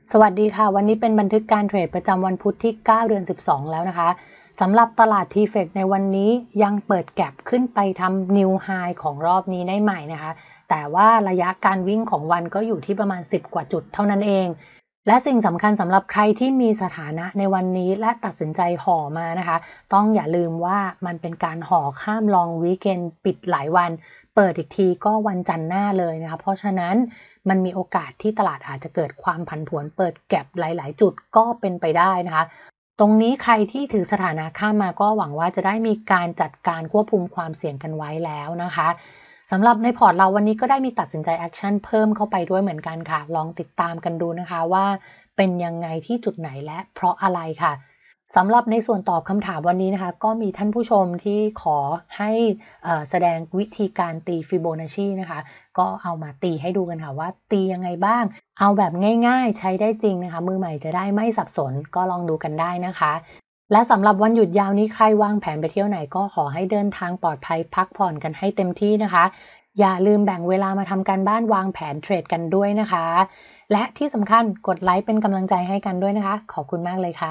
สวัสดีค่ะวันนี้เป็นบันทึกการเทรดประจำวันพุธที่9 เดือน 12แล้วนะคะสำหรับตลาด TFX ในวันนี้ยังเปิดแก็ปขึ้นไปทำ New High ของรอบนี้ได้ใหม่นะคะแต่ว่าระยะการวิ่งของวันก็อยู่ที่ประมาณ10กว่าจุดเท่านั้นเองและสิ่งสำคัญสำหรับใครที่มีสถานะในวันนี้และตัดสินใจห่อมานะคะต้องอย่าลืมว่ามันเป็นการห่อข้ามลองวีคเอนด์ปิดหลายวันเปิดอีกทีก็วันจันทร์หน้าเลยนะคะเพราะฉะนั้นมันมีโอกาสที่ตลาดอาจจะเกิดความผันผวนเปิดแก็ปหลายๆจุดก็เป็นไปได้นะคะตรงนี้ใครที่ถือสถานะข้ามมาก็หวังว่าจะได้มีการจัดการควบคุมความเสี่ยงกันไว้แล้วนะคะสำหรับในพอร์ตเราวันนี้ก็ได้มีตัดสินใจแอคชั่นเพิ่มเข้าไปด้วยเหมือนกันค่ะลองติดตามกันดูนะคะว่าเป็นยังไงที่จุดไหนและเพราะอะไรค่ะสำหรับในส่วนตอบคำถามวันนี้นะคะก็มีท่านผู้ชมที่ขอให้แสดงวิธีการตีฟิโบนัชชีนะคะก็เอามาตีให้ดูกันค่ะว่าตียังไงบ้างเอาแบบง่ายๆใช้ได้จริงนะคะมือใหม่จะได้ไม่สับสนก็ลองดูกันได้นะคะและสำหรับวันหยุดยาวนี้ใครวางแผนไปเที่ยวไหนก็ขอให้เดินทางปลอดภัยพักผ่อนกันให้เต็มที่นะคะอย่าลืมแบ่งเวลามาทำการบ้านวางแผนเทรดกันด้วยนะคะและที่สำคัญกดไลค์เป็นกำลังใจให้กันด้วยนะคะขอบคุณมากเลยค่ะ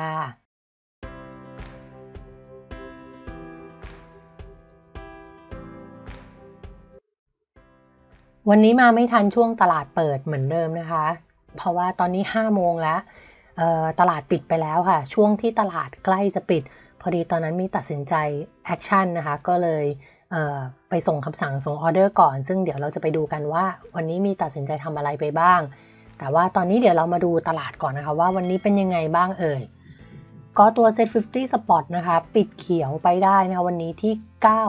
วันนี้มาไม่ทันช่วงตลาดเปิดเหมือนเดิมนะคะเพราะว่าตอนนี้5โมงแล้วตลาดปิดไปแล้วค่ะช่วงที่ตลาดใกล้จะปิดพอดีตอนนั้นมีตัดสินใจแอคชั่นนะคะก็เลยไปส่งคำสั่งส่งออเดอร์ก่อนซึ่งเดี๋ยวเราจะไปดูกันว่าวันนี้มีตัดสินใจทำอะไรไปบ้างแต่ว่าตอนนี้เดี๋ยวเรามาดูตลาดก่อนนะคะว่าวันนี้เป็นยังไงบ้างก็ตัว Set 50 Spot นะคะปิดเขียวไปได้นะคะวันนี้ที่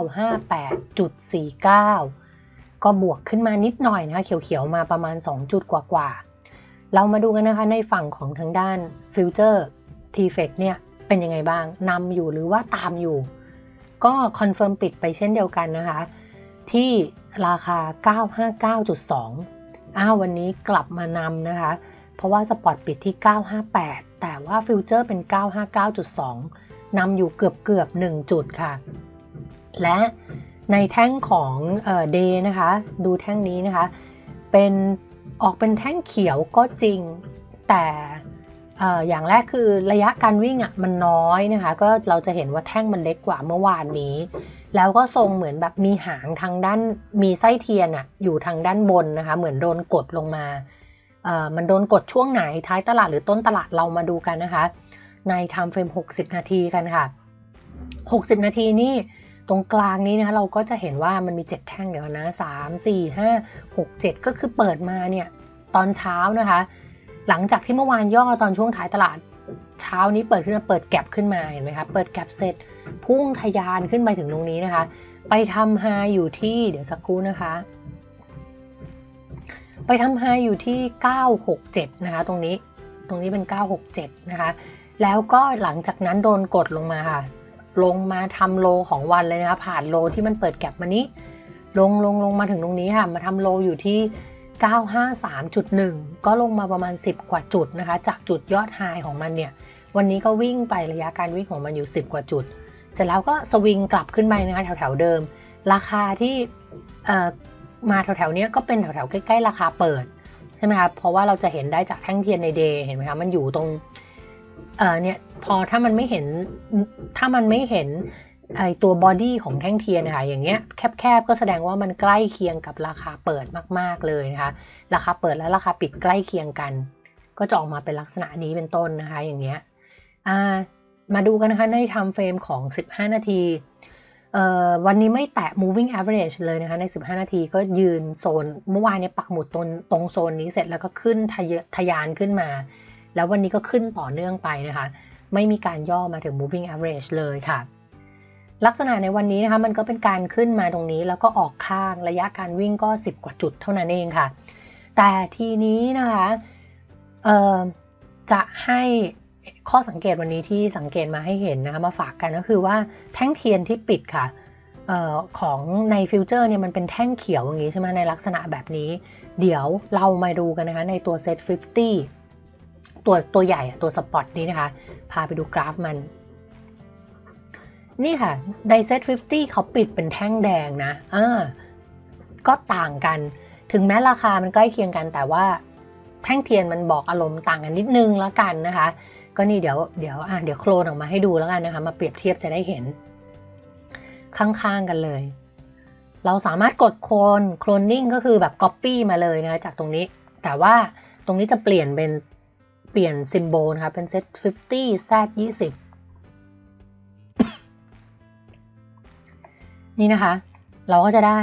958.49 ก็บวกขึ้นมานิดหน่อยนะคะเขียวๆมาประมาณ2จุดกว่าๆเรามาดูกันนะคะในฝั่งของทางด้านฟิวเจอร์ TFX เนี่ยเป็นยังไงบ้างนำอยู่หรือว่าตามอยู่ก็คอนเฟิร์มปิดไปเช่นเดียวกันนะคะที่ราคา 959.2 วันนี้กลับมานำนะคะเพราะว่าสปอตปิดที่ 958 แต่ว่าฟิวเจอร์เป็น 959.2 นำอยู่เกือบ1จุดค่ะและในแท่งของDay นะคะดูแท่งนี้นะคะเป็นแท่งเขียวก็จริงแต่อย่างแรกคือระยะการวิ่งมันน้อยนะคะก็เราจะเห็นว่าแท่งมันเล็กกว่าเมื่อวานนี้แล้วก็ทรงเหมือนแบบมีหางทางด้านมีไส้เทียนอยู่ทางด้านบนนะคะเหมือนโดนกดลงมามันโดนกดช่วงไหนท้ายตลาดหรือต้นตลาดเรามาดูกันนะคะใน Time Frame 60 นาทีกันค่ะ60 นาทีนี่ตรงกลางนี้นะคะเราก็จะเห็นว่ามันมี7แท่งเดี๋ยวนะ3 4 5 6 7ก็คือเปิดมาเนี่ยตอนเช้านะคะหลังจากที่เมื่อวานย่อตอนช่วงท้ายตลาดเช้านี้เปิดขึ้นมาเปิดแก็ปขึ้นมาเห็นไหมคะเปิดแก็ปเสร็จพุ่งทะยานขึ้นไปถึงตรงนี้นะคะไปทำไฮอยู่ที่เดี๋ยวสักครู่นะคะไปทำไฮอยู่ที่967นะคะตรงนี้เป็น967นะคะแล้วก็หลังจากนั้นโดนกดลงมาค่ะลงมาทำโลของวันเลยนะคะผ่านโลที่มันเปิดแก็ปมานี้ลงมาถึงตรงนี้ค่ะมาทำโลอยู่ที่953.1 ก็ลงมาประมาณ10กว่าจุดนะคะจากจุดยอดไฮของมันเนี่ยวันนี้ก็วิ่งไประยะการวิ่งของมันอยู่10กว่าจุดเสร็จแล้วก็สวิงกลับขึ้นไปนะคะแถวๆเดิมราคาที่มาแถวๆนี้ก็เป็นแถวๆใกล้ๆราคาเปิดใช่ไหมคะเพราะว่าเราจะเห็นได้จากแท่งเทียนในเดย์เห็นไหมคะมันอยู่ตรงเนี่ยพอถ้ามันไม่เห็นตัวบอดี้ของแท่งเทียนนะคะอย่างเงี้ยแคบๆก็แสดงว่ามันใกล้เคียงกับราคาเปิดมากๆเลยนะคะราคาเปิดและราคาปิดใกล้เคียงกันก็จะออกมาเป็นลักษณะนี้เป็นต้นนะคะอย่างเงี้ยมาดูกันนะคะใน Time Frame ของ15นาทีวันนี้ไม่แตะ moving average เลยนะคะใน15นาทีก็ยืนโซนเมื่อวานเนี่ยปักหมุดตรงโซนนี้เสร็จแล้วก็ขึ้นทะยานขึ้นมาแล้ววันนี้ก็ขึ้นต่อเนื่องไปนะคะไม่มีการย่อมาถึง moving average เลยค่ะลักษณะในวันนี้นะคะมันก็เป็นการขึ้นมาตรงนี้แล้วก็ออกข้างระยะการวิ่งก็10กว่าจุดเท่านั้นเองค่ะแต่ทีนี้นะคะจะให้ข้อสังเกตวันนี้ที่สังเกตมาให้เห็นนะคะมาฝากกันก็คือว่าแท่งเทียนที่ปิดค่ะของในฟิวเจอร์เนี่ยมันเป็นแท่งเขียวอย่างนี้ใช่ไหมในลักษณะแบบนี้เดี๋ยวเรามาดูกันนะคะในตัว Set 50ตัวใหญ่ตัวสปอตนี้นะคะพาไปดูกราฟมันนี่ค่ะใน Set 50เขาปิดเป็นแท่งแดงนะก็ต่างกันถึงแม้ราคามันใกล้เคียงกันแต่ว่าแท่งเทียนมันบอกอารมณ์ต่างกันนิดนึงแล้วกันนะคะก็นี่เดี๋ยวโคลนออกมาให้ดูแล้วกันนะคะมาเปรียบเทียบจะได้เห็นข้างๆกันเลยเราสามารถกดโคลนนิ่งก็คือแบบ Copy มาเลยนะจากตรงนี้แต่ว่าตรงนี้จะเปลี่ยนซิมโบลนะคะเป็น set 50 z 20นี่นะคะเราก็จะได้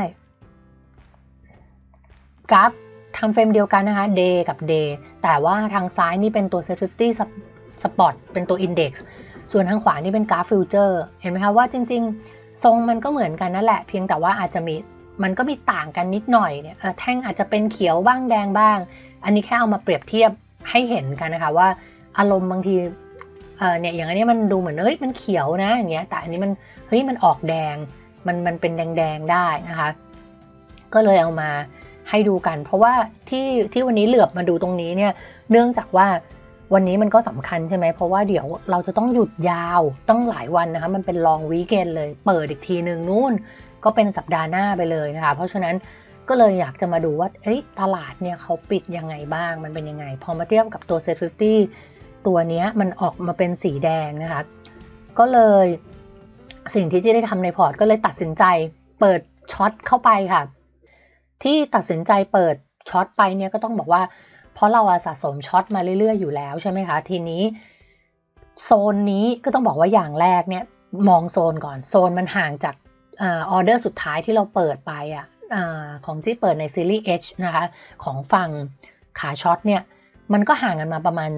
กราฟทำเฟรมเดียวกันนะคะ day กับ day แต่ว่าทางซ้ายนี่เป็นตัว set 50 spot เป็นตัว index ส่วนทางขวานี่เป็นกราฟ future เห็นไหมคะว่าจริงๆทรงมันก็เหมือนกันนั่นแหละเพียงแต่ว่าอาจจะมันก็มีต่างกันนิดหน่อยเนี่ยแท่งอาจจะเป็นเขียวบ้างแดงบ้างอันนี้แค่เอามาเปรียบเทียบให้เห็นกันนะคะว่าอารมณ์บางทีเนี่ยอย่างอันนี้มันดูเหมือนมันเขียวนะอย่างเงี้ยแต่อันนี้มันออกแดงมันเป็นแดงได้นะคะก็เลยเอามาให้ดูกันเพราะว่าที่วันนี้เหลือบมาดูตรงนี้เนี่ยเนื่องจากว่าวันนี้มันก็สำคัญใช่ไหมเพราะว่าเดี๋ยวเราจะต้องหยุดยาวต้องหลายวันนะคะมันเป็นลองวีคเอนเลยเปิดอีกทีนึงนู่นก็เป็นสัปดาห์หน้าไปเลยนะคะเพราะฉะนั้นก็เลยอยากจะมาดูว่าตลาดเนี่ยเขาปิดยังไงบ้างมันเป็นยังไงพอมาเทียบกับตัว Set 50ตัวนี้มันออกมาเป็นสีแดงนะคะก็เลยสิ่งที่จะได้ทำในพอร์ตก็เลยตัดสินใจเปิดช็อตเข้าไปค่ะที่ตัดสินใจเปิดช็อตไปเนี่ยก็ต้องบอกว่าเพราะเราสะสมช็อตมาเรื่อยๆอยู่แล้วใช่ไหมคะทีนี้โซนนี้ก็ต้องบอกว่าอย่างแรกเนี่ยมองโซนก่อนโซนมันห่างจากออเดอร์สุดท้ายที่เราเปิดไปของที่เปิดในซีรีส์ H นะคะของฝั่งขาช็อตเนี่ยมันก็ห่างกันมาประมาณ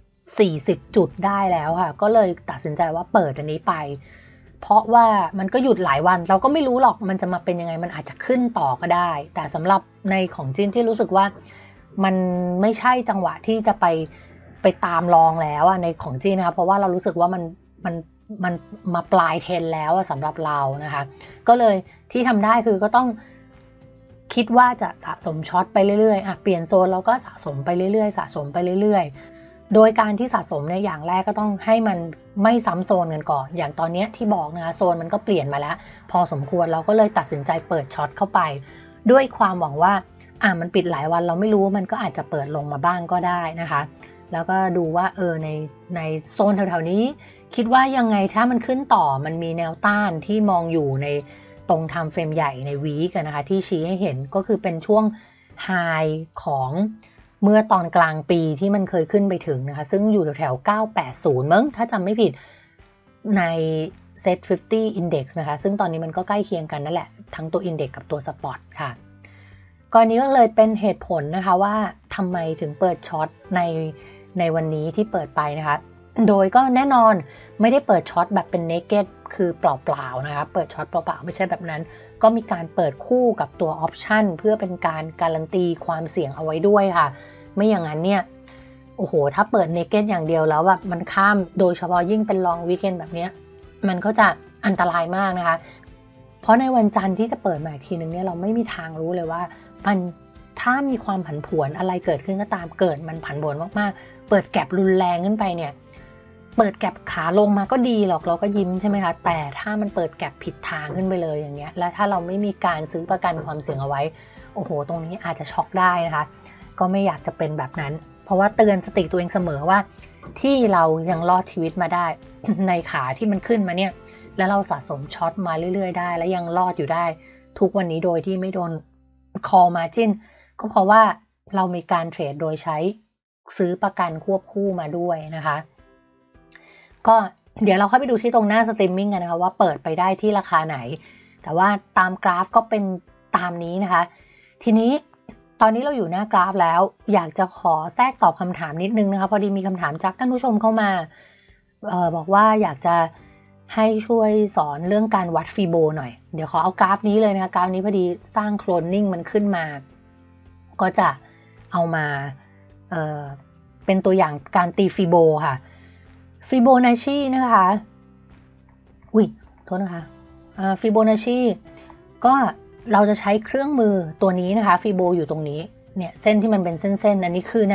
40จุดได้แล้วค่ะก็เลยตัดสินใจว่าเปิดอันนี้ไปเพราะว่ามันก็หยุดหลายวันเราก็ไม่รู้หรอกมันจะมาเป็นยังไงมันอาจจะขึ้นต่อก็ได้แต่สำหรับในของจีนที่รู้สึกว่ามันไม่ใช่จังหวะที่จะไปตามลองแล้วในของจีนนะคะเพราะว่าเรารู้สึกว่ามันมาปลายเทรนแล้วสำหรับเรานะคะก็เลยที่ทำได้คือก็ต้องคิดว่าจะสะสมช็อตไปเรื่อยๆเปลี่ยนโซนเราก็สะสมไปเรื่อยๆสะสมไปเรื่อยๆโดยการที่สะสมในอย่างแรกก็ต้องให้มันไม่ซ้ำโซนกันก่อนอย่างตอนนี้ที่บอกนะคะโซนมันก็เปลี่ยนมาแล้วพอสมควรเราก็เลยตัดสินใจเปิดช็อตเข้าไปด้วยความหวังว่ามันปิดหลายวันเราไม่รู้มันก็อาจจะเปิดลงมาบ้างก็ได้นะคะแล้วก็ดูว่าในโซนแถวๆนี้คิดว่ายังไงถ้ามันขึ้นต่อมันมีแนวต้านที่มองอยู่ในตรงไทม์เฟรมใหญ่ในวีคนะคะที่ชี้ให้เห็นก็คือเป็นช่วงไฮของเมื่อตอนกลางปีที่มันเคยขึ้นไปถึงนะคะซึ่งอยู่แถว980มั้งถ้าจำไม่ผิดใน Set 50 Index นะคะซึ่งตอนนี้มันก็ใกล้เคียงกันนั่นแหละทั้งตัว Index กับตัว Spot ค่ะกรณีก็เลยเป็นเหตุผลนะคะว่าทำไมถึงเปิดช็อตในวันนี้ที่เปิดไปนะคะโดยก็แน่นอนไม่ได้เปิดช็อตแบบเป็น naked คือเปล่าๆนะคะเปิดช็อตเปล่าๆไม่ใช่แบบนั้นก็มีการเปิดคู่กับตัวออปชันเพื่อเป็นการการันตีความเสี่ยงเอาไว้ด้วยค่ะไม่อย่างนั้นเนี่ยโอ้โหถ้าเปิด naked อย่างเดียวแล้วแบบมันข้ามโดยเฉพาะยิ่งเป็น long weekend แบบนี้มันก็จะอันตรายมากนะคะเพราะในวันจันทร์ที่จะเปิดมาอีกทีนึงเนี่ยเราไม่มีทางรู้เลยว่ามันถ้ามีความผันผวนอะไรเกิดขึ้นก็ตามเกิดมันผันผวนมากๆเปิดแก็บรุนแรงขึ้นไปเนี่ยเปิดแก็บขาลงมาก็ดีหรอกเราก็ยิ้มใช่ไหมคะแต่ถ้ามันเปิดแก็บผิดทางขึ้นไปเลยอย่างเงี้ยและถ้าเราไม่มีการซื้อประกันความเสี่ยงเอาไว้โอ้โหตรงนี้อาจจะช็อกได้นะคะก็ไม่อยากจะเป็นแบบนั้นเพราะว่าเตือนสติตัวเองเสมอว่าที่เรายังรอดชีวิตมาได้ ในขาที่มันขึ้นมาเนี่ยแล้วเราสะสมช็อตมาเรื่อยๆได้และยังรอดอยู่ได้ทุกวันนี้โดยที่ไม่โดน call margin ก็เพราะว่าเรามีการเทรดโดยใช้ซื้อประกันควบคู่มาด้วยนะคะก็เดี๋ยวเราเข้าไปดูที่ตรงหน้าสตรีมมิ่งกันนะคะว่าเปิดไปได้ที่ราคาไหนแต่ว่าตามกราฟก็เป็นตามนี้นะคะทีนี้ตอนนี้เราอยู่หน้ากราฟแล้วอยากจะขอแทรกตอบคำถามนิดนึงนะคะพอดีมีคำถามจากท่านผู้ชมเข้ามาบอกว่าอยากจะให้ช่วยสอนเรื่องการวัดฟีโบหน่อยเดี๋ยวขอเอากราฟนี้เลยนะคะกราฟนี้พอดีสร้างโคลนนิ่งมันขึ้นมาก็จะเอามาเป็นตัวอย่างการตีฟีโบค่ะฟิโบนัชชีนะคะโทษนะคะฟิโบนัชชีก็เราจะใช้เครื่องมือตัวนี้นะคะฟิโบอยู่ตรงนี้เนี่ยเส้นที่มันเป็นเส้นๆอันนี้คือใน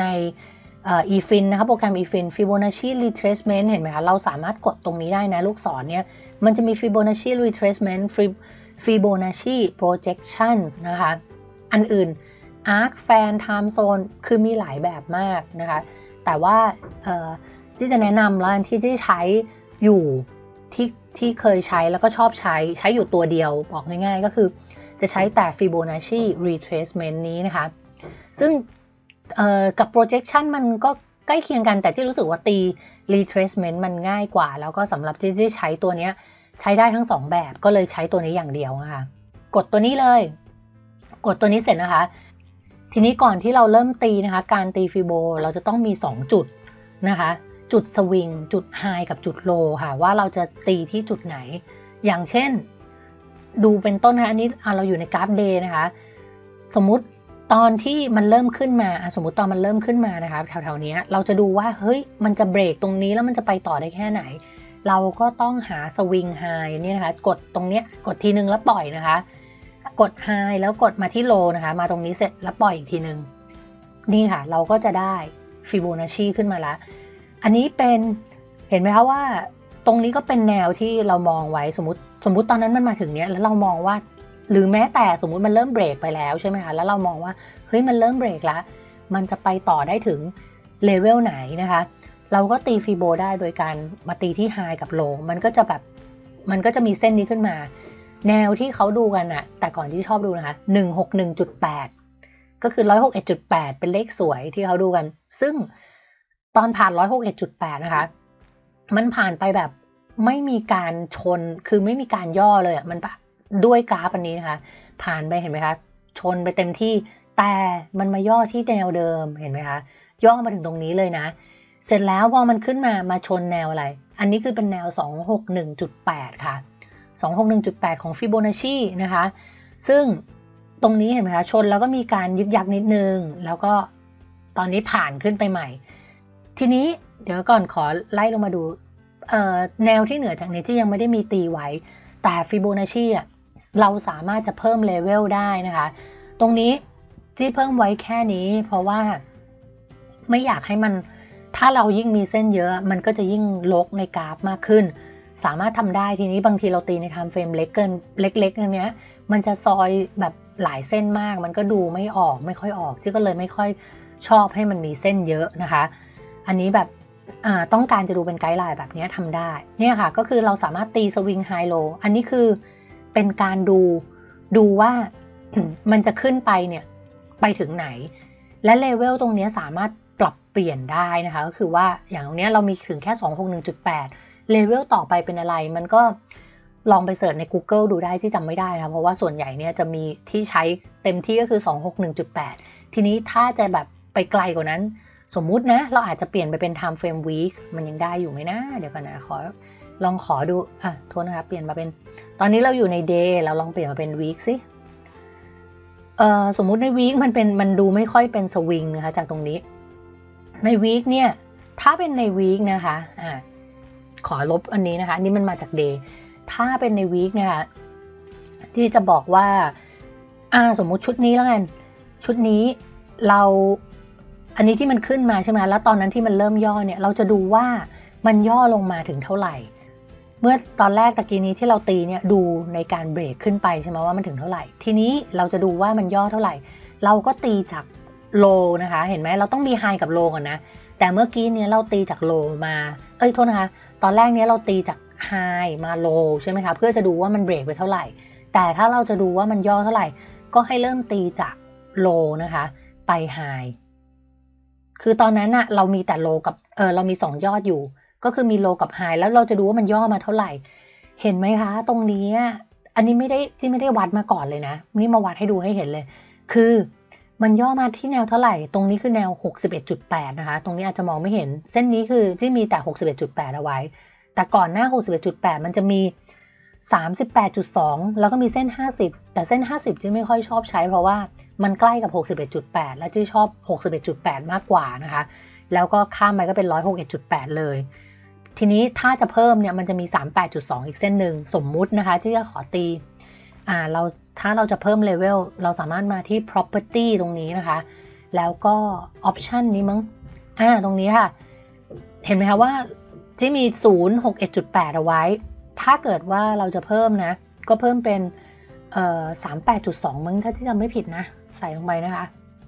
eFin นะคะโปรแกรม eFin Fibonacci retracement เห็นไหมคะเราสามารถกดตรงนี้ได้นะลูกศรเนี่ยมันจะมี Fibonacci retracement Fibonacci projections นะคะอันอื่น Arc Fan Time Zone คือมีหลายแบบมากนะคะแต่ว่าที่จะแนะนำแล้วที่ใช้อยู่ที่เคยใช้แล้วก็ชอบใช้อยู่ตัวเดียวบอกง่ายๆก็คือจะใช้แต่ Fibonacci Retracement นี้นะคะซึ่งกับ projection มันก็ใกล้เคียงกันแต่ที่รู้สึกว่าตี retracement มันง่ายกว่าแล้วก็สำหรับที่ใช้ตัวนี้ใช้ได้ทั้ง2แบบก็เลยใช้ตัวนี้อย่างเดียวนะคะกดตัวนี้เลยกดตัวนี้เสร็จนะคะทีนี้ก่อนที่เราเริ่มตีนะคะการตีฟิโบเราจะต้องมี2จุดนะคะจุดสวิงจุดไฮกับจุดโลค่ะว่าเราจะตีที่จุดไหนอย่างเช่นดูเป็นต้นนะคะอันนี้เราอยู่ในกราฟเดย์นะคะสมมุติตอนที่มันเริ่มขึ้นมาสมมุติตอนมันเริ่มขึ้นมานะคะแถวๆนี้เราจะดูว่าเฮ้ยมันจะเบรกตรงนี้แล้วมันจะไปต่อได้แค่ไหนเราก็ต้องหาสวิงไฮนี่นะคะกดตรงเนี้ยกดทีนึงแล้วปล่อยนะคะกดไฮแล้วกดมาที่โลนะคะมาตรงนี้เสร็จแล้วปล่อยอีกทีนึงนี่ค่ะเราก็จะได้ฟิโบนัชชีขึ้นมาแล้วอันนี้เป็นเห็นไหมคะว่าตรงนี้ก็เป็นแนวที่เรามองไว้สมมติตอนนั้นมันมาถึงเนี้ยแล้วเรามองว่าหรือแม้แต่สมมุติมันเริ่มเบรกไปแล้วใช่ไหมคะแล้วเรามองว่าเฮ้ยมันเริ่มเบรกแล้วมันจะไปต่อได้ถึงเลเวลไหนนะคะเราก็ตีฟิโบได้โดยการมาตีที่ไฮกับโลมันก็จะมีเส้นนี้ขึ้นมาแนวที่เขาดูกันอะแต่ก่อนที่ชอบดูนะคะ 161.8 ก็คือ 161.8 เป็นเลขสวยที่เขาดูกันซึ่งตอนผ่าน 161.8 นะคะมันผ่านไปแบบไม่มีการชนคือไม่มีการย่อเลยอะมันด้วยกราฟอันนี้นะคะผ่านไปเห็นไหมคะชนไปเต็มที่แต่มันมาย่อที่แนวเดิมเห็นไหมคะย่อมาถึงตรงนี้เลยนะเสร็จแล้วพอมันขึ้นมาชนแนวอะไรอันนี้คือเป็นแนว 261.8 ค่ะ261.8 ของฟิโบนัชชีนะคะซึ่งตรงนี้เห็นไหมคะชนแล้วก็มีการยึกยักนิดนึงแล้วก็ตอนนี้ผ่านขึ้นไปใหม่ทีนี้เดี๋ยวก่อนขอไล่ลงมาดูแนวที่เหนือจากนี้ที่ยังไม่ได้มีตีไว้แต่ฟิโบนัชชีเราสามารถจะเพิ่มเลเวลได้นะคะตรงนี้ที่เพิ่มไว้แค่นี้เพราะว่าไม่อยากให้มันถ้าเรายิ่งมีเส้นเยอะมันก็จะยิ่งลกในกราฟมากขึ้นสามารถทำได้ทีนี้บางทีเราตีในไทม์เฟรมเล็กเกินเล็กๆอย่างเนี้ยมันจะซอยแบบหลายเส้นมากมันก็ดูไม่ค่อยออกที่ก็เลยไม่ค่อยชอบให้มันมีเส้นเยอะนะคะอันนี้แบบต้องการจะดูเป็นไกด์ไลน์แบบนี้ทำได้เนี่ยค่ะก็คือเราสามารถตีสวิงไฮโลอันนี้คือเป็นการดูว่า มันจะขึ้นไปเนี่ยไปถึงไหนและเลเวลตรงนี้สามารถปรับเปลี่ยนได้นะคะก็คือว่าอย่างตรงนี้เรามีถึงแค่ 261.8 เลเวลต่อไปเป็นอะไรมันก็ลองไปเสิร์ชใน Google ดูได้ที่จำไม่ได้นะเพราะว่าส่วนใหญ่เนี่ยจะมีที่ใช้เต็มที่ก็คือ 261.8 ทีนี้ถ้าจะแบบไปไกลกว่านั้นสมมุตินะเราอาจจะเปลี่ยนไปเป็น time frame week มันยังได้อยู่ไหมนะเดี๋ยวก่อนนะลองขอดูโทษนะคะเปลี่ยนมาเป็นตอนนี้เราอยู่ใน day เราลองเปลี่ยนมาเป็น week สิสมมุติใน week มันดูไม่ค่อยเป็นสวิงนะคะจากตรงนี้ใน week เนี่ยถ้าเป็นใน week นะคะขอลบอันนี้นะคะอันนี้มันมาจาก day ถ้าเป็นใน week นะคะที่จะบอกว่าสมมุติชุดนี้แล้วกันชุดนี้อันนี้ที่มันขึ้นมาใช่ไหมแล้วตอนนั้นที่มันเริ่มย่อเนี่ยเราจะดูว่ามันย่อลงมาถึงเท่าไหร่เมื่อตอนแรกตะกี้นี้ที่เราตีเนี่ยดูในการเบรกขึ้นไปใช่ไหมว่ามันถึงเท่าไหร่ทีนี้เราจะดูว่ามันย่อเท่าไหร่เราก็ตีจากโลนะคะเห็นไหมเราต้องมีไฮกับโลก่อนนะแต่เมื่อกี้เนี่ยเราตีจากโลมาโทษนะคะตอนแรกเนี่ยเราตีจากไฮมาโลใช่ไหมคะเพื่อจะดูว่ามันเบรกไปเท่าไหร่แต่ถ้าเราจะดูว่ามันย่อเท่าไหร่ก็ให้เริ่มตีจากโลนะคะไปไฮคือตอนนั้นเรามีแต่โลกับเรามี2ยอดอยู่ก็คือมีโลกับไฮแล้วเราจะดูว่ามันย่อมาเท่าไหร่เห็นไหมคะตรงนี้อันนี้ไม่ได้วัดมาก่อนเลยนะนี่มาวัดให้ดูให้เห็นเลยคือมันย่อมาที่แนวเท่าไหร่ตรงนี้คือแนว 61.8 นะคะตรงนี้อาจจะมองไม่เห็นเส้นนี้คือที่มีแต่ 61.8 เอาไว้แต่ก่อนหน้า 61.8 มันจะมี 38.2 แล้วก็มีเส้น50แต่เส้น50ที่ไม่ค่อยชอบใช้เพราะว่ามันใกล้กับ 61.8 และที่ชอบ 61.8 มากกว่านะคะแล้วก็ข้ามไปก็เป็น 161.8 เลยทีนี้ถ้าจะเพิ่มเนี่ยมันจะมี 38.2 อีกเส้นหนึ่งสมมุตินะคะที่จะขอตีถ้าเราจะเพิ่มเลเวลเราสามารถมาที่ property ตรงนี้นะคะแล้วก็ option นี้มั้งตรงนี้ค่ะเห็นไหมคะว่าที่มี 061.8 เอาไว้ถ้าเกิดว่าเราจะเพิ่มนะก็เพิ่มเป็น38.2 มั้งถ้าที่จำไม่ผิดนะใส่ลงไปนะคะ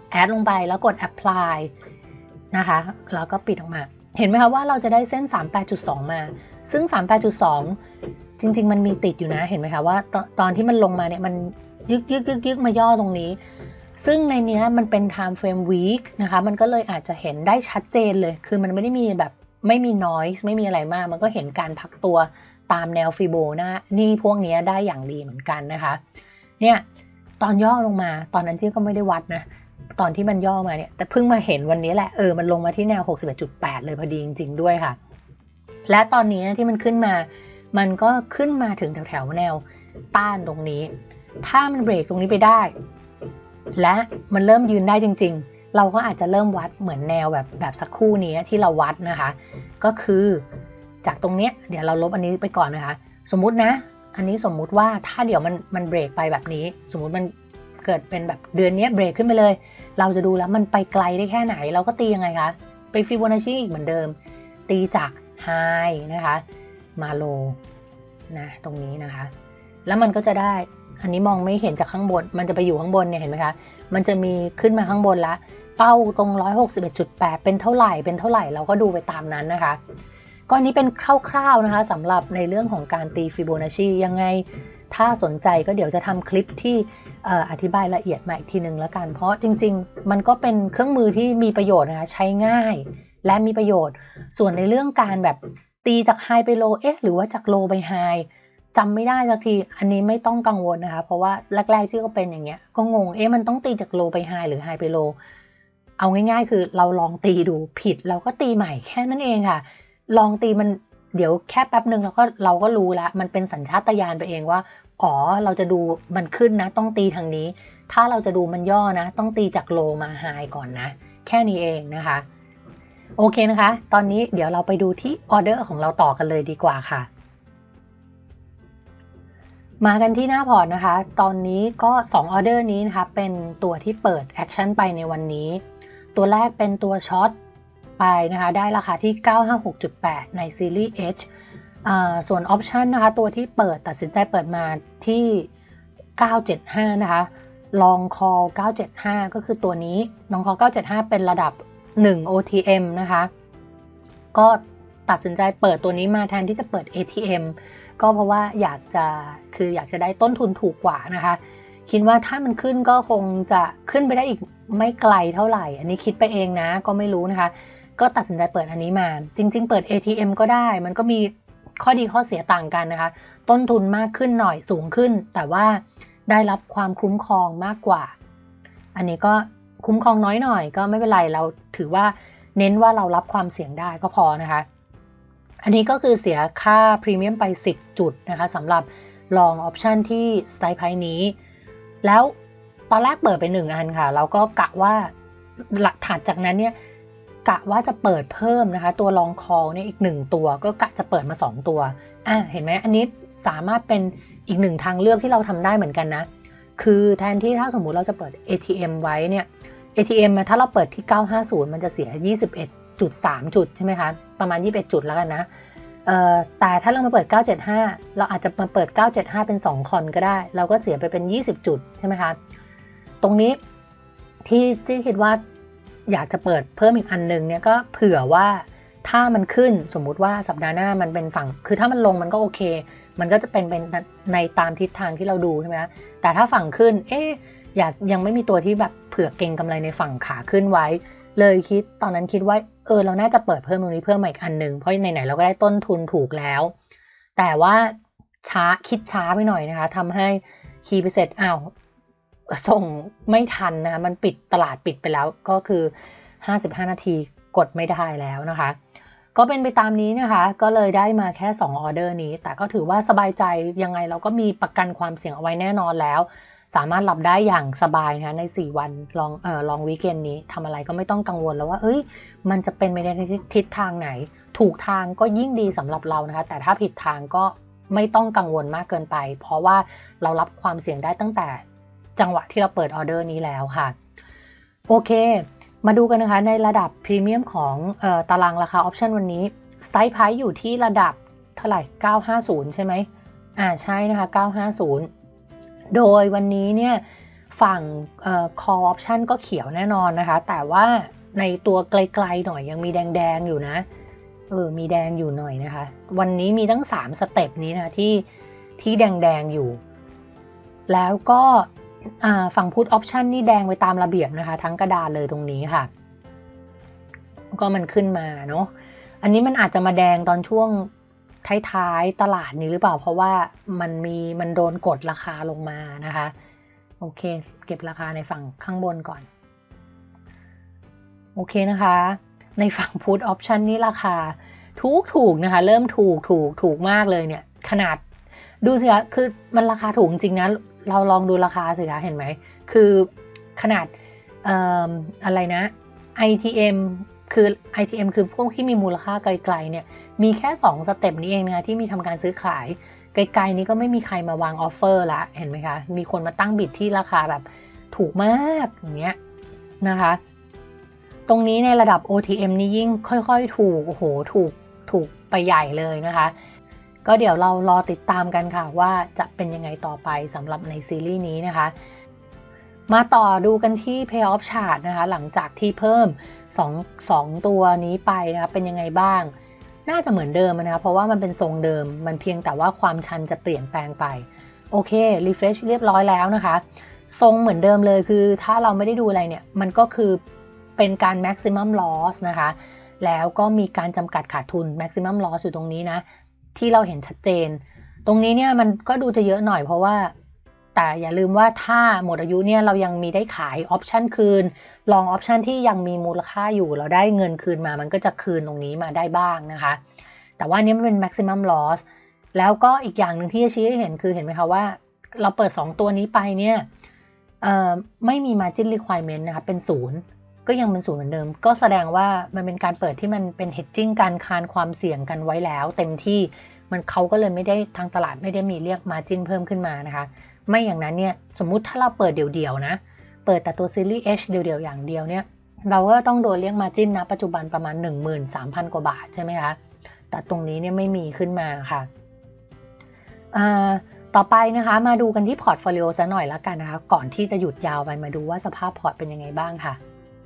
แอดลงไปแล้วกด apply นะคะแล้วก็ปิดออกมาเห็นไหมคะว่าเราจะได้เส้น 38.2 มาซึ่ง 38.2 จริงๆมันมีติดอยู่นะเห็นไหมคะว่าตอนที่มันลงมาเนี่ยมันยึกมาย่อตรงนี้ซึ่งในนี้มันเป็น time frame week นะคะมันก็เลยอาจจะเห็นได้ชัดเจนเลยคือมันไม่ได้มีแบบไม่มี noise ไม่มีอะไรมากมันก็เห็นการพักตัวตามแนวฟิโบนะนี่พวกนี้ได้อย่างดีเหมือนกันนะคะเนี่ยตอนย่อลงมาตอนนั้นจี้ก็ไม่ได้วัดนะตอนที่มันย่อมาเนี่ยแต่เพิ่งมาเห็นวันนี้แหละมันลงมาที่แนว 61.8 เลยพอดีจริงๆด้วยค่ะและตอนนี้ที่มันขึ้นมามันก็ขึ้นมาถึงแถวๆแนวต้านตรงนี้ถ้ามันเบรกตรงนี้ไปได้และมันเริ่มยืนได้จริงๆเราก็อาจจะเริ่มวัดเหมือนแนวแบบสักครู่นี้ที่เราวัดนะคะก็คือจากตรงนี้เดี๋ยวเราลบอันนี้ไปก่อนนะคะสมมุตินะอันนี้สมมุติว่าถ้าเดี๋ยวมันเบรกไปแบบนี้สมมุติมันเกิดเป็นแบบเดือนนี้เบรกขึ้นไปเลยเราจะดูแล้วมันไปไกลได้แค่ไหนเราก็ตียังไงคะไปฟิโบนัชชีอีกเหมือนเดิมตีจากไฮนะคะมาโลนะตรงนี้นะคะแล้วมันก็จะได้อันนี้มองไม่เห็นจากข้างบนมันจะไปอยู่ข้างบนเนี่ยเห็นไหมคะมันจะมีขึ้นมาข้างบนละเป้าตรง 161.8 เป็นเท่าไหร่เราก็ดูไปตามนั้นนะคะก็นี้เป็นคร่าวๆนะคะสำหรับในเรื่องของการตีฟิโบนัชชียังไงถ้าสนใจก็เดี๋ยวจะทำคลิปที่อธิบายละเอียดมาอีกทีนึงแล้วกันเพราะจริงๆมันก็เป็นเครื่องมือที่มีประโยชน์นะคะใช้ง่ายและมีประโยชน์ส่วนในเรื่องการแบบตีจากไฮไปโลหรือว่าจากโลไปไฮจำไม่ได้สักทีอันนี้ไม่ต้องกังวลนะคะเพราะว่าแรกๆที่ก็เป็นอย่างเงี้ยก็งงมันต้องตีจากโลไปไฮหรือไฮไปโลเอาง่ายๆคือเราลองตีดูผิดเราก็ตีใหม่แค่นั้นเองค่ะลองตีมันเดี๋ยวแค่แป๊บนึงเราก็รู้แล้วมันเป็นสัญชาตญาณไปเองว่าเราจะดูมันขึ้นนะต้องตีทางนี้ถ้าเราจะดูมันย่อนะต้องตีจากโลมาไฮก่อนนะแค่นี้เองนะคะโอเคนะคะตอนนี้เดี๋ยวเราไปดูที่ออเดอร์ของเราต่อกันเลยดีกว่าค่ะมากันที่หน้าพอร์ตนะคะตอนนี้ก็2ออเดอร์นี้นะคะเป็นตัวที่เปิดแอคชั่นไปในวันนี้ตัวแรกเป็นตัวช็อตไปนะคะได้ราคาที่ 956.8 ในซีรีส์ H ส่วนออปชันนะคะตัวที่ตัดสินใจเปิดมาที่ 975 นะคะลองคอล975 ก็คือตัวนี้ลองคอล975 เป็นระดับ1 OTM นะคะก็ตัดสินใจเปิดตัวนี้มาแทนที่จะเปิด ATM ก็เพราะว่าอยากจะได้ต้นทุนถูกกว่านะคะคิดว่าถ้ามันขึ้นก็คงจะขึ้นไปได้อีกไม่ไกลเท่าไหร่อันนี้คิดไปเองนะก็ไม่รู้นะคะก็ตัดสินใจเปิดอันนี้มาจริงๆเปิด ATM ก็ได้มันก็มีข้อดีข้อเสียต่างกันนะคะต้นทุนมากขึ้นหน่อยสูงขึ้นแต่ว่าได้รับความคุ้มครองมากกว่าอันนี้ก็คุ้มครองน้อยหน่อยก็ไม่เป็นไรเราถือว่าเน้นว่าเรารับความเสี่ยงได้ก็พอนะคะอันนี้ก็คือเสียค่าพรีเมียมไป10จุดนะคะสำหรับลองออปชันที่สไตล์ไพนี้แล้วตอนแรกเปิดไป1อันค่ะเราก็กะว่าถัดจากนั้นเนี่ยกะว่าจะเปิดเพิ่มนะคะตัวลองคอลเนี่ยอีก1ตัวก็กะจะเปิดมา2ตัวเห็นไหมอันนี้สามารถเป็นอีก1ทางเลือกที่เราทำได้เหมือนกันนะคือแทนที่ถ้าสมมุติเราจะเปิด ATM ไว้เนี่ย ATM ถ้าเราเปิดที่950มันจะเสีย21.3 จุดใช่ไหมคะประมาณ21จุดแล้วกันนะแต่ถ้าเรามาเปิด975เราอาจจะมาเปิด975เป็น2คอนก็ได้เราก็เสียไปเป็น20จุดใช่ไหมคะตรงนี้ที่คิดว่าอยากจะเปิดเพิ่มอีกอันนึงเนี่ยก็เผื่อว่าถ้ามันขึ้นสมมุติว่าสัปดาห์หน้ามันเป็นฝั่งคือถ้ามันลงมันก็โอเคมันก็จะเป็นในตามทิศทางที่เราดูใช่ไหมคะแต่ถ้าฝั่งขึ้นยังไม่มีตัวที่แบบเผื่อเก็งกำไรในฝั่งขาขึ้นไว้เลยตอนนั้นคิดว่าเราน่าจะเปิดเพิ่มตรงนี้เพิ่มอีกอันนึงเพราะไหนๆเราก็ได้ต้นทุนถูกแล้วแต่ว่าคิดช้าไปหน่อยนะคะทำให้คีย์ไปเสร็จส่งไม่ทันนะคะมันตลาดปิดไปแล้วก็คือ55นาทีกดไม่ได้แล้วนะคะก็เป็นไปตามนี้นะคะก็เลยได้มาแค่2ออเดอร์นี้แต่ก็ถือว่าสบายใจยังไงเราก็มีประกันความเสี่ยงเอาไว้แน่นอนแล้วสามารถรับได้อย่างสบายนะใน4วันลองวีคเอนนี้ทำอะไรก็ไม่ต้องกังวลแล้วว่ามันจะเป็นไปในทิศทางไหนถูกทางก็ยิ่งดีสำหรับเรานะคะแต่ถ้าผิดทางก็ไม่ต้องกังวลมากเกินไปเพราะว่าเรารับความเสี่ยงได้ตั้งแต่จังหวะที่เราเปิดออเดอร์นี้แล้วค่ะโอเคมาดูกันนะคะในระดับพรีเมียมของตารางราคาออปชันวันนี้สไตล์ไพร์อยู่ที่ระดับเท่าไหร่950ใช่ไหมใช่นะคะ950โดยวันนี้เนี่ยฝั่งcall option ก็เขียวแน่นอนนะคะแต่ว่าในตัวไกลๆหน่อยยังมีแดงๆอยู่นะมีแดงอยู่หน่อยนะคะวันนี้มีทั้ง3สเต็ปนี้นะที่แดงๆอยู่แล้วก็ฝั่ง put option นี่แดงไปตามระเบียบนะคะทั้งกระดานเลยตรงนี้ค่ะก็มันขึ้นมาเนาะอันนี้มันอาจจะมาแดงตอนช่วงท้ายๆตลาดนี้หรือเปล่าเพราะว่ามันโดนกดราคาลงมานะคะโอเคเก็บราคาในฝั่งข้างบนก่อนโอเคนะคะในฝั่ง put option นี่ราคาถูกนะคะเริ่มถูกมากเลยเนี่ยขนาดดูสิคะคือมันราคาถูกจริงนะเราลองดูราคาสิคะเห็นไหมคือขนาดอะไรนะ ITM คือ ITM คือพวกที่มีมูลค่าไกลๆเนี่ยมีแค่2สเต็ปนี้เองนะคะที่มีทำการซื้อขายไกลๆนี้ก็ไม่มีใครมาวางออฟเฟอร์ละเห็นไหมคะมีคนมาตั้งบิดที่ราคาแบบถูกมากอย่างเงี้ยนะคะตรงนี้ในระดับ OTM นี่ยิ่งค่อยๆถูกโอ้โหถูกไปใหญ่เลยนะคะก็เดี๋ยวเรารอติดตามกันค่ะว่าจะเป็นยังไงต่อไปสำหรับในซีรีส์นี้นะคะมาต่อดูกันที่ Payoff Chart นะคะหลังจากที่เพิ่ม2ตัวนี้ไปนะคะเป็นยังไงบ้างน่าจะเหมือนเดิมนะคะเพราะว่ามันเป็นทรงเดิมมันเพียงแต่ว่าความชันจะเปลี่ยนแปลงไปโอเค refresh เรียบร้อยแล้วนะคะทรงเหมือนเดิมเลยคือถ้าเราไม่ได้ดูอะไรเนี่ยมันก็คือเป็นการ maximum loss นะคะแล้วก็มีการจำกัดขาดทุน maximum loss อยู่ตรงนี้นะที่เราเห็นชัดเจนตรงนี้เนี่ยมันก็ดูจะเยอะหน่อยเพราะว่าแต่อย่าลืมว่าถ้าหมดอายุเนี่ยเรายังมีได้ขายออปชันคืนลองออปชันที่ยังมีมูลค่าอยู่เราได้เงินคืนมามันก็จะคืนตรงนี้มาได้บ้างนะคะแต่ว่านี้มันเป็น maximum loss แล้วก็อีกอย่างหนึ่งที่จะชี้ให้เห็นคือเห็นไหมคะว่าเราเปิด2ตัวนี้ไปเนี่ยไม่มี margin requirement นะคะเป็น0ก็ยังเป็น0เหมือนเดิมก็แสดงว่ามันเป็นการเปิดที่มันเป็น hedging การคานความเสี่ยงกันไว้แล้วเต็มที่เขาก็เลยไม่ได้ทางตลาดไม่ได้มีเรียก margin เพิ่มขึ้นมานะคะไม่อย่างนั้นเนี่ยสมมุติถ้าเราเปิดเดี่ยวๆนะเปิดแต่ตัวซีรีส์ H เดี่ยวๆอย่างเดียวเนี่ยเราก็ต้องโดนเรียก margin นะปัจจุบันประมาณ 13,000 กว่าบาทใช่ไหมคะแต่ตรงนี้เนี่ยไม่มีขึ้นมาค่ะต่อไปนะคะมาดูกันที่พอร์ตโฟลิโอซะหน่อยแล้วกันนะคะก่อนที่จะหยุดยาวไปมาดูว่าสภาพพอร์ตเป็นยังไงบ้างค่ะ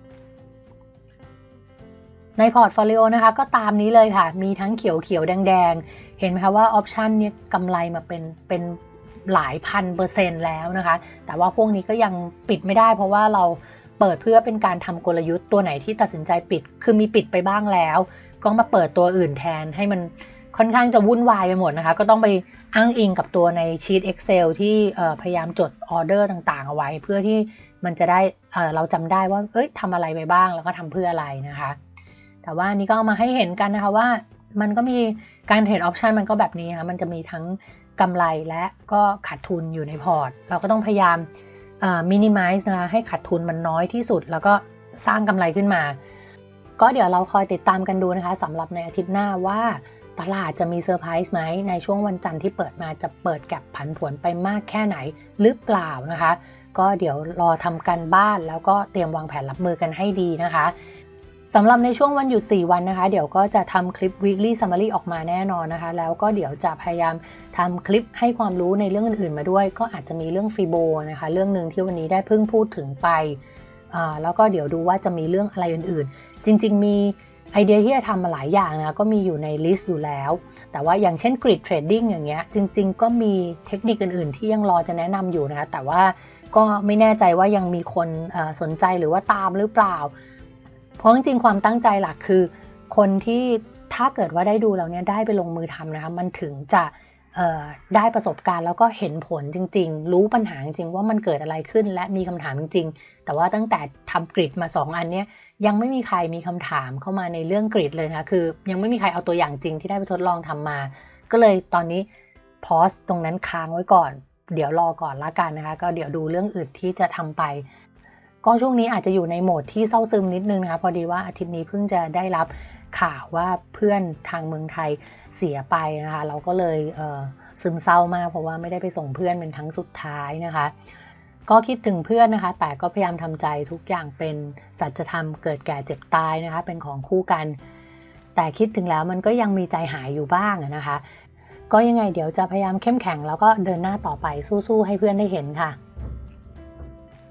ในพอร์ตโฟลิโอนะคะก็ตามนี้เลยค่ะมีทั้งเขียวแดงเห็นไหมคะว่าออปชันเนี่ยกำไรมาเป็นหลาย1,000%แล้วนะคะแต่ว่าพวกนี้ก็ยังปิดไม่ได้เพราะว่าเราเปิดเพื่อเป็นการทำกลยุทธ์ตัวไหนที่ตัดสินใจปิดคือมีปิดไปบ้างแล้วก็มาเปิดตัวอื่นแทนให้มันค่อนข้างจะวุ่นวายไปหมดนะคะก็ต้องไปอ้างอิงกับตัวในชีท Excel ที่พยายามจดออเดอร์ต่างๆเอาไว้เพื่อที่มันจะได้เราจำได้ว่าทำอะไรไปบ้างแล้วก็ทำเพื่ออะไรนะคะแต่ว่านี้ก็เอามาให้เห็นกันนะคะว่ามันก็มีการเทรดออปชันมันก็แบบนี้ค่ะมันจะมีทั้งกำไรและก็ขาดทุนอยู่ในพอร์ตเราก็ต้องพยายามมินิมัลซ์นะคะให้ขาดทุนมันน้อยที่สุดแล้วก็สร้างกำไรขึ้นมาก็เดี๋ยวเราคอยติดตามกันดูนะคะสำหรับในอาทิตย์หน้าว่าตลาดจะมีเซอร์ไพรส์ไหมในช่วงวันจันทร์ที่เปิดมาจะเปิดแก็บผันผวนไปมากแค่ไหนหรือเปล่านะคะก็เดี๋ยวรอทำกันบ้านแล้วก็เตรียมวางแผนรับมือกันให้ดีนะคะสำหรับในช่วงวันหยุด4วันนะคะเดี๋ยวก็จะทำคลิป weekly summary ออกมาแน่นอนนะคะแล้วก็เดี๋ยวจะพยายามทำคลิปให้ความรู้ในเรื่องอื่นๆมาด้วยก็อาจจะมีเรื่องฟิโบนะคะเรื่องนึงที่วันนี้ได้เพิ่งพูดถึงไปแล้วก็เดี๋ยวดูว่าจะมีเรื่องอะไรอื่นๆจริงๆมีไอเดียที่จะทำมาหลายอย่างนะก็มีอยู่ในลิสต์อยู่แล้วแต่ว่าอย่างเช่น grid trading อย่างเงี้ยจริงๆก็มีเทคนิคอื่นๆที่ยังรอจะแนะนำอยู่นะคะแต่ว่าก็ไม่แน่ใจว่ายังมีคนสนใจหรือว่าตามหรือเปล่าเพราะจริงๆความตั้งใจหลักคือคนที่ถ้าเกิดว่าได้ดูแล้วเนี่ยได้ไปลงมือทำนะคะมันถึงจะได้ประสบการณ์แล้วก็เห็นผลจริงๆรู้ปัญหาจริงๆว่ามันเกิดอะไรขึ้นและมีคำถามจริงๆแต่ว่าตั้งแต่ทำกริดมา2อันเนี้ยยังไม่มีใครมีคำถามเข้ามาในเรื่องกริดเลยนะคะคือยังไม่มีใครเอาตัวอย่างจริงที่ได้ไปทดลองทำมาก็เลยตอนนี้พอสตรงนั้นค้างไว้ก่อนเดี๋ยวรอก่อนละกันนะคะก็เดี๋ยวดูเรื่องอื่นที่จะทำไปก็ช่วงนี้อาจจะอยู่ในโหมดที่เศร้าซึมนิดนึงนะคะพอดีว่าอาทิตย์นี้เพิ่งจะได้รับข่าวว่าเพื่อนทางเมืองไทยเสียไปนะคะเราก็เลยซึมเศร้ามากเพราะว่าไม่ได้ไปส่งเพื่อนเป็นครั้งสุดท้ายนะคะก็คิดถึงเพื่อนนะคะแต่ก็พยายามทำใจทุกอย่างเป็นสัจธรรมเกิดแก่เจ็บตายนะคะเป็นของคู่กันแต่คิดถึงแล้วมันก็ยังมีใจหายอยู่บ้างนะคะก็ยังไงเดี๋ยวจะพยายามเข้มแข็งแล้วก็เดินหน้าต่อไปสู้ๆให้เพื่อนได้เห็นค่ะ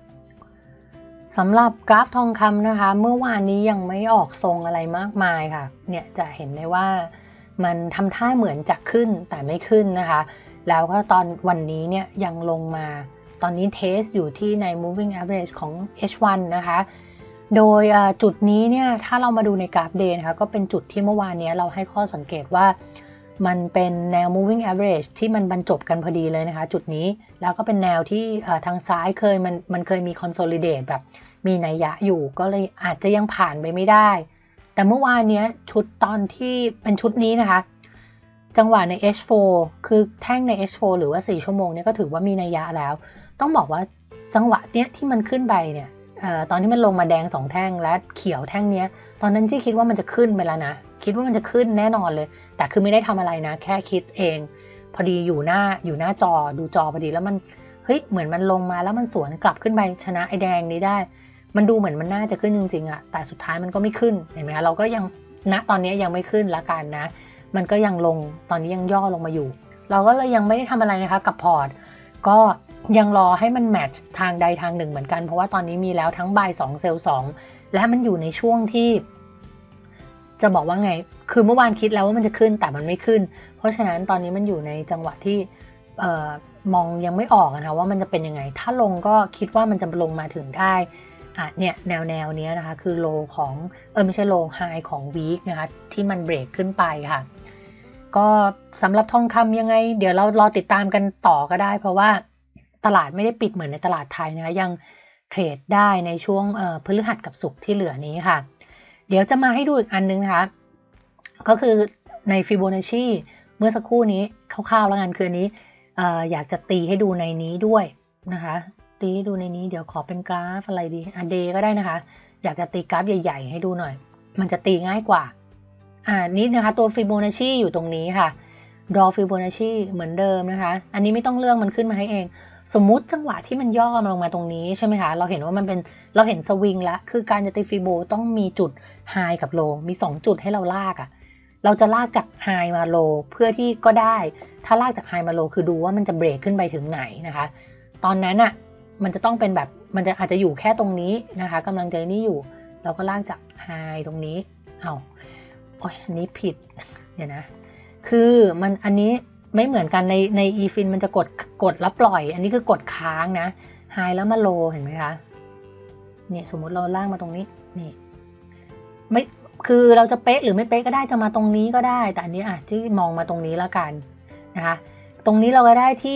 สำหรับกราฟทองคำนะคะเมื่อวานนี้ยังไม่ออกทรงอะไรมากมายค่ะเนี่ยจะเห็นได้ว่ามันทำท่าเหมือนจะขึ้นแต่ไม่ขึ้นนะคะแล้วก็ตอนวันนี้เนี่ยยังลงมาตอนนี้เทสอยู่ที่ใน moving average ของ H1 นะคะโดยจุดนี้เนี่ยถ้าเรามาดูในกราฟเดย์นะคะก็เป็นจุดที่เมื่อวานนี้เราให้ข้อสังเกตว่ามันเป็นแนว moving average ที่มันบรรจบกันพอดีเลยนะคะจุดนี้แล้วก็เป็นแนวที่ทางซ้ายมันเคยมี consolidate แบบมีนัยยะอยู่ก็เลยอาจจะยังผ่านไปไม่ได้แต่เมื่อวานนี้ชุดตอนที่เป็นชุดนี้นะคะจังหวะใน H4 คือแท่งใน H4 หรือว่า4ชั่วโมงเนี่ยก็ถือว่ามีนัยยะแล้วต้องบอกว่าจังหวะเนี้ยที่มันขึ้นไปเนี่ยตอนที่มันลงมาแดง2แท่งและเขียวแท่งเนี้ยตอนนั้นที่คิดว่ามันจะขึ้นไปแล้วนะคิดว่ามันจะขึ้นแน่นอนเลยแต่คือไม่ได้ทำอะไรนะแค่คิดเองพอดีอยู่หน้าจอดูจอพอดีแล้วมันเฮ้ยเหมือนมันลงมาแล้วมันสวนกลับขึ้นไปชนะไอ้แดงนี้ได้มันดูเหมือนมันน่าจะขึ้นจริงๆอะแต่สุดท้ายมันก็ไม่ขึ้นเห็นไหมคะเราก็ยังณตอนนี้ยังไม่ขึ้นละกันนะมันก็ยังลงตอนนี้ยังย่อลงมาอยู่เราก็เลยยังไม่ได้ทำอะไรนะคะกับพอร์ตก็ยังรอให้มันแมทช์ทางใดทางหนึ่งเหมือนกันเพราะว่าตอนนี้มีแล้วทั้ง buy 2 sell 2และมันอยู่ในช่วงที่จะบอกว่าไงคือเมื่อวานคิดแล้วว่ามันจะขึ้นแต่มันไม่ขึ้นเพราะฉะนั้นตอนนี้มันอยู่ในจังหวะที่มองยังไม่ออกนะว่ามันจะเป็นยังไงถ้าลงก็คิดว่ามันจะลงมาถึงได้เนี่ยแนวนี้นะคะคือโลของไม่ใช่โลไฮของวีคนะคะที่มันเบรกขึ้นไปค่ะก็สำหรับทองคำยังไงเดี๋ยวเรารอติดตามกันต่อก็ได้เพราะว่าตลาดไม่ได้ปิดเหมือนในตลาดไทยนะคะยังเทรดได้ในช่วงพฤหัสกับศุกร์ที่เหลือนี้ค่ะเดี๋ยวจะมาให้ดูอีกอันนึงนะคะก็คือในฟิโบนัชชีเมื่อสักครู่นี้คร่าวๆแล้วกันคืออันนี้อยากจะตีให้ดูในนี้ด้วยนะคะตีให้ดูในนี้เดี๋ยวขอเป็นกราฟอะไรดีเดย์ก็ได้นะคะอยากจะตีกราฟใหญ่ๆให้ดูหน่อยมันจะตีง่ายกว่านี่นะคะตัวฟิโบนัชชีอยู่ตรงนี้ค่ะ draw Fibonacci เหมือนเดิมนะคะอันนี้ไม่ต้องเลือกมันขึ้นมาให้เองสมมุติจังหวะที่มันย่อลงมาตรงนี้ใช่ไหมคะเราเห็นว่าเราเห็นสวิงแล้วคือการจะตีฟิโบต้องมีจุดไฮกับโลมี2จุดให้เราลากเราจะลากจากไฮมาโลเพื่อที่ก็ได้ถ้าลากจากไฮมาโลคือดูว่ามันจะเบรกขึ้นไปถึงไหนนะคะตอนนั้นมันจะต้องเป็นแบบมันจะอาจจะอยู่แค่ตรงนี้นะคะกำลังใจนี้อยู่เราก็ลากจากไฮตรงนี้โอ้ยอันนี้ผิดเดี๋ยวนะคือมันอันนี้ไม่เหมือนกันใน EFIN มันจะกดแล้วปล่อยอันนี้คือกดค้างนะไฮแล้วมาโลเห็นไหมคะเนี่ยสมมุติเราลากมาตรงนี้นี่ไม่คือเราจะเป๊ะหรือไม่เป๊ะก็ได้จะมาตรงนี้ก็ได้แต่อันนี้ที่มองมาตรงนี้แล้วกันนะคะตรงนี้เราก็ได้ที่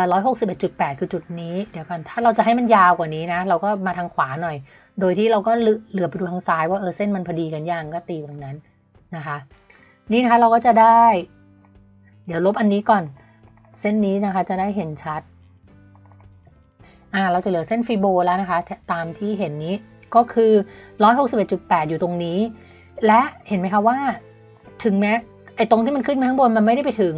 161.8 คือจุดนี้เดี๋ยวกันถ้าเราจะให้มันยาวกว่านี้นะเราก็มาทางขวาหน่อยโดยที่เราก็เหลือไปดูทางซ้ายว่าเส้นมันพอดีกันยังก็ตีตรงนั้นนะคะนี่นะคะเราก็จะได้เดี๋ยวลบอันนี้ก่อนเส้นนี้นะคะจะได้เห็นชัดเราจะเหลือเส้นฟิโบแล้วนะคะตามที่เห็นนี้ก็คือ 161.8 อยู่ตรงนี้และเห็นไหมคะว่าถึงแม้ไอ้ตรงที่มันขึ้นมาข้างบนมันไม่ได้ไปถึง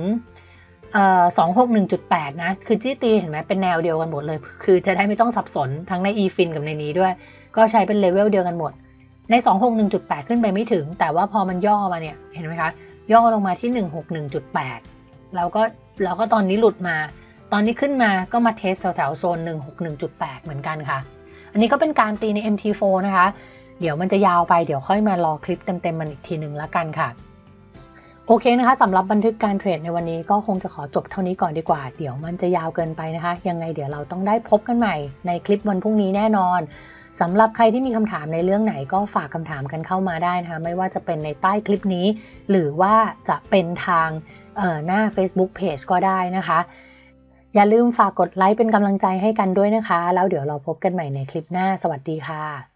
261.8 นะคือจี้ตีเห็นไหมเป็นแนวเดียวกันหมดเลยคือจะได้ไม่ต้องสับสนทั้งใน EFIN กับในนี้ด้วยก็ใช้เป็นเลเวลเดียวกันหมดใน 261.8 ขึ้นไปไม่ถึงแต่ว่าพอมันย่อมาเนี่ยเห็นไหมคะย่อลงมาที่ 161.8 แล้วก็ตอนนี้หลุดมาตอนนี้ขึ้นมาก็มาเทสแถวๆโซน 161.8 เหมือนกันค่ะอันนี้ก็เป็นการตีใน MT4 นะคะเดี๋ยวมันจะยาวไปเดี๋ยวค่อยมารอคลิปเต็มๆมันอีกทีหนึ่งละกันค่ะโอเคนะคะสำหรับบันทึกการเทรดในวันนี้ก็คงจะขอจบเท่านี้ก่อนดีกว่าเดี๋ยวมันจะยาวเกินไปนะคะยังไงเดี๋ยวเราต้องได้พบกันใหม่ในคลิปวันพรุ่งนี้แน่นอนสำหรับใครที่มีคำถามในเรื่องไหนก็ฝากคำถามกันเข้ามาได้นะคะไม่ว่าจะเป็นในใต้คลิปนี้หรือว่าจะเป็นทางหน้า Facebook Page ก็ได้นะคะอย่าลืมฝากกดไลค์เป็นกำลังใจให้กันด้วยนะคะแล้วเดี๋ยวเราพบกันใหม่ในคลิปหน้าสวัสดีค่ะ